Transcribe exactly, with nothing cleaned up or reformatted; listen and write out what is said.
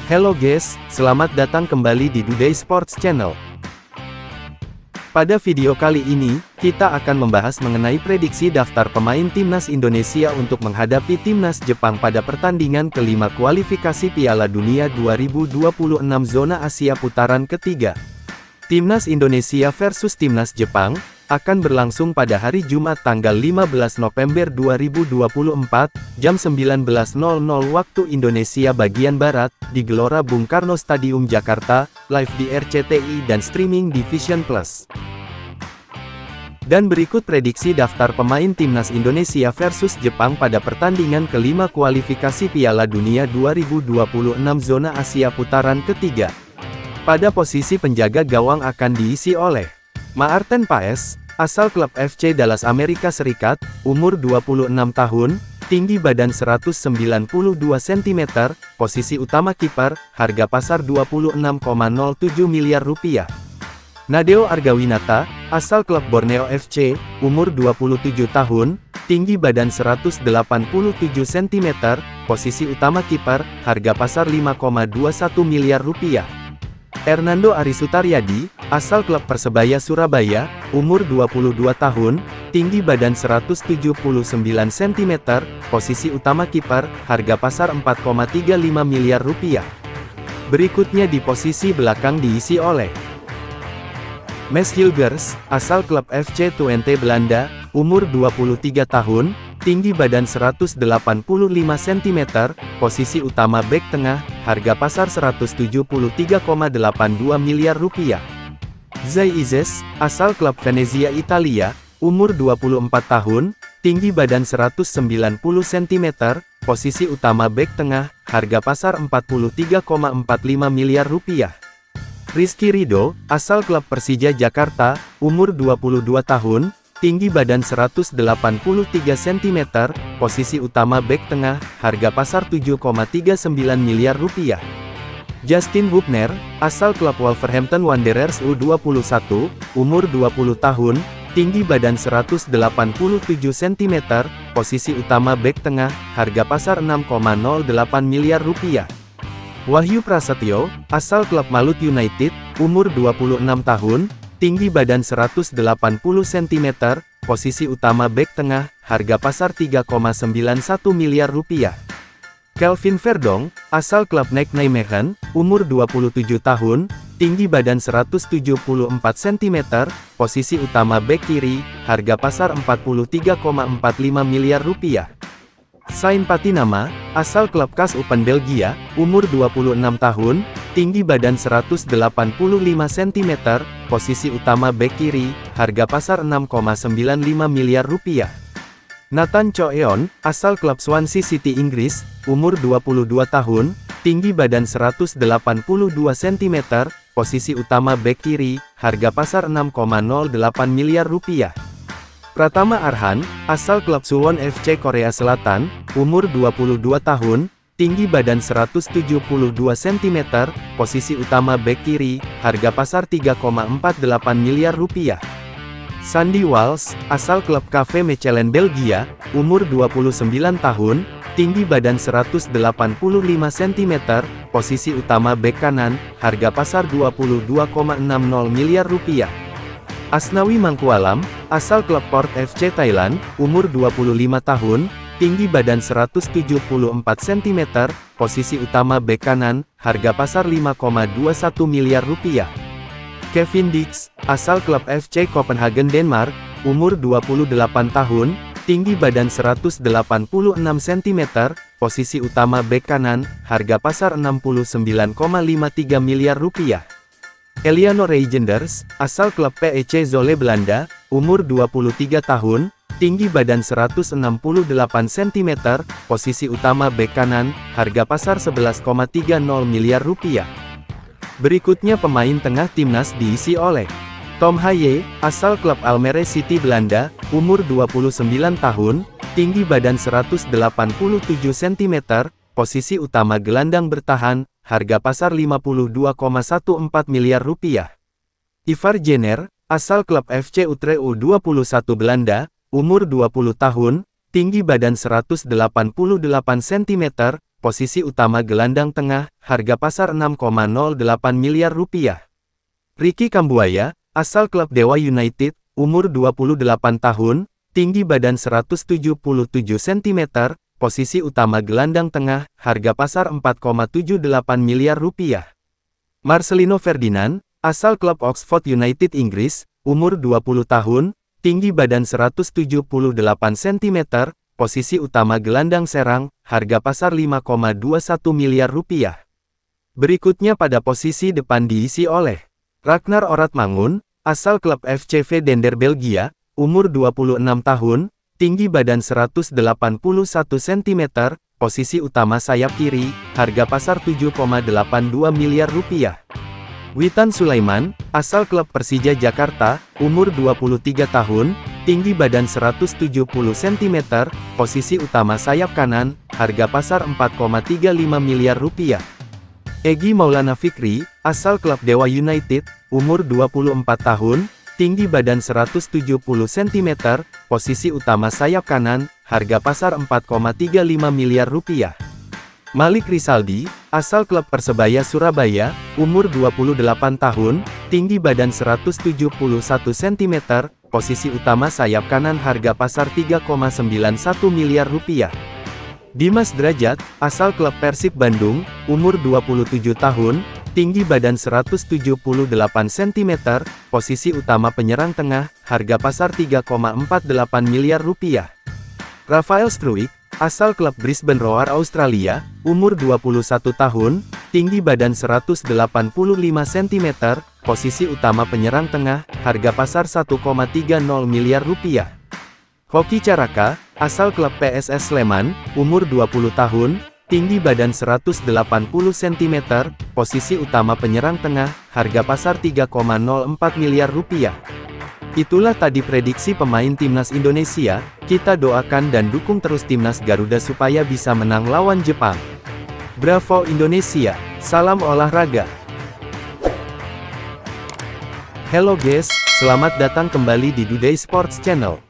Hello guys, selamat datang kembali di Duday Sports Channel. Pada video kali ini, kita akan membahas mengenai prediksi daftar pemain Timnas Indonesia untuk menghadapi Timnas Jepang pada pertandingan kelima kualifikasi Piala Dunia dua ribu dua puluh enam Zona Asia putaran ketiga. Timnas Indonesia versus Timnas Jepang akan berlangsung pada hari Jumat tanggal lima belas November dua ribu dua puluh empat, jam sembilan belas nol nol waktu Indonesia bagian Barat, di Gelora Bung Karno Stadium Jakarta, live di R C T I dan streaming di Vision Plus. Dan berikut prediksi daftar pemain Timnas Indonesia versus Jepang pada pertandingan kelima kualifikasi Piala Dunia dua ribu dua puluh enam Zona Asia putaran ketiga. Pada posisi penjaga gawang akan diisi oleh Maarten Paes, asal klub F C Dallas Amerika Serikat, umur dua puluh enam tahun, tinggi badan seratus sembilan puluh dua sentimeter, posisi utama kiper, harga pasar dua puluh enam koma nol tujuh miliar rupiah. Nadeo Argawinata, asal klub Borneo F C, umur dua puluh tujuh tahun, tinggi badan seratus delapan puluh tujuh sentimeter, posisi utama kiper, harga pasar lima koma dua satu miliar rupiah. Hernando Ari Sutaryadi, asal klub Persebaya Surabaya, umur dua puluh dua tahun, tinggi badan seratus tujuh puluh sembilan sentimeter, posisi utama kiper, harga pasar empat koma tiga lima miliar rupiah. Berikutnya di posisi belakang diisi oleh Mads Hilgers, asal klub F C Twente Belanda, umur dua puluh tiga tahun, tinggi badan seratus delapan puluh lima sentimeter, posisi utama bek tengah, harga pasar seratus tujuh puluh tiga koma delapan dua miliar rupiah. Zai Izes, asal klub Venezia Italia, umur dua puluh empat tahun, tinggi badan seratus sembilan puluh sentimeter, posisi utama bek tengah, harga pasar empat puluh tiga koma empat lima miliar rupiah. Rizky Ridho, asal klub Persija Jakarta, umur dua puluh dua tahun, tinggi badan seratus delapan puluh tiga sentimeter, posisi utama bek tengah, harga pasar tujuh koma tiga sembilan miliar rupiah. Justin Hubner, asal klub Wolverhampton Wanderers U dua puluh satu, umur dua puluh tahun, tinggi badan seratus delapan puluh tujuh sentimeter, posisi utama bek tengah, harga pasar enam koma nol delapan miliar rupiah. Wahyu Prasetyo, asal klub Malut United, umur dua puluh enam tahun, tinggi badan seratus delapan puluh sentimeter, posisi utama bek tengah, harga pasar tiga koma sembilan satu miliar rupiah. Kelvin Verdong, asal klub Nijmegen, umur dua puluh tujuh tahun, tinggi badan seratus tujuh puluh empat sentimeter, posisi utama bek kiri, harga pasar empat puluh tiga koma empat lima miliar rupiah. Sain Patinama, asal klub K A S Open Belgia, umur dua puluh enam tahun, tinggi badan seratus delapan puluh lima sentimeter, posisi utama bek kiri, harga pasar enam koma sembilan lima miliar rupiah. Nathan Choeon, asal klub Swansea City Inggris, umur dua puluh dua tahun, tinggi badan seratus delapan puluh dua sentimeter, posisi utama bek kiri, harga pasar enam koma nol delapan miliar rupiah. Pratama Arhan, asal klub Suwon F C Korea Selatan, umur dua puluh dua tahun, tinggi badan seratus tujuh puluh dua sentimeter, posisi utama bek kiri, harga pasar tiga koma empat delapan miliar rupiah. Sandy Walsh, asal klub K V Mechelen Belgia, umur dua puluh sembilan tahun, tinggi badan seratus delapan puluh lima sentimeter, posisi utama bek kanan, harga pasar dua puluh dua koma enam nol miliar rupiah. Asnawi Mangkualam, asal klub Port F C Thailand, umur dua puluh lima tahun, tinggi badan seratus tujuh puluh empat sentimeter, posisi utama bek kanan, harga pasar lima koma dua satu miliar rupiah. Kevin Dix, asal klub F C Copenhagen Denmark, umur dua puluh delapan tahun, tinggi badan seratus delapan puluh enam sentimeter, posisi utama bek kanan, harga pasar enam puluh sembilan koma lima tiga miliar rupiah. Eliano Reijenders, asal klub P E C Zwolle Belanda, umur dua puluh tiga tahun, tinggi badan seratus enam puluh delapan sentimeter, posisi utama bek kanan, harga pasar sebelas koma tiga nol miliar rupiah. Berikutnya pemain tengah Timnas diisi oleh Tom Haye, asal klub Almere City Belanda, umur dua puluh sembilan tahun, tinggi badan seratus delapan puluh tujuh sentimeter, posisi utama gelandang bertahan, harga pasar lima puluh dua koma empat belas miliar rupiah. Ivar Jenner, asal klub F C Utrecht U dua puluh satu Belanda, umur dua puluh tahun, tinggi badan seratus delapan puluh delapan sentimeter, posisi utama gelandang tengah, harga pasar enam koma nol delapan miliar rupiah. Ricky Kambuaya, asal klub Dewa United, umur dua puluh delapan tahun, tinggi badan seratus tujuh puluh tujuh sentimeter, posisi utama gelandang tengah, harga pasar empat koma tujuh delapan miliar rupiah. Marcelino Ferdinand, asal klub Oxford United Inggris, umur dua puluh tahun, tinggi badan seratus tujuh puluh delapan sentimeter, posisi utama gelandang serang, harga pasar lima koma dua satu miliar rupiah. Berikutnya pada posisi depan diisi oleh Ragnar Oratmangun, asal klub F C V Dender Belgia, umur dua puluh enam tahun, tinggi badan seratus delapan puluh satu sentimeter, posisi utama sayap kiri, harga pasar tujuh koma delapan dua miliar rupiah. Witan Sulaiman, asal klub Persija Jakarta, umur dua puluh tiga tahun, tinggi badan seratus tujuh puluh sentimeter, posisi utama sayap kanan, harga pasar empat koma tiga lima miliar rupiah. Egy Maulana Fikri, asal klub Dewa United, umur dua puluh empat tahun, tinggi badan seratus tujuh puluh sentimeter, posisi utama sayap kanan, harga pasar empat koma tiga lima miliar rupiah. Malik Rizaldi, asal klub Persebaya Surabaya, umur dua puluh delapan tahun, tinggi badan seratus tujuh puluh satu sentimeter, posisi utama sayap kanan, harga pasar tiga koma sembilan satu miliar rupiah. Dimas Drajat, asal klub Persib Bandung, umur dua puluh tujuh tahun, tinggi badan seratus tujuh puluh delapan sentimeter, posisi utama penyerang tengah, harga pasar tiga koma empat delapan miliar rupiah. Rafael Struijk, asal klub Brisbane Roar Australia, umur dua puluh satu tahun, tinggi badan seratus delapan puluh lima sentimeter, posisi utama penyerang tengah, harga pasar satu koma tiga nol miliar rupiah. Hoki Caraka, asal klub P S S Sleman, umur dua puluh tahun, tinggi badan seratus delapan puluh sentimeter, posisi utama penyerang tengah, harga pasar tiga koma nol empat miliar rupiah. Itulah tadi prediksi pemain timnas Indonesia, kita doakan dan dukung terus timnas Garuda supaya bisa menang lawan Jepang. Bravo Indonesia, salam olahraga. Hello guys, selamat datang kembali di Today Sports Channel.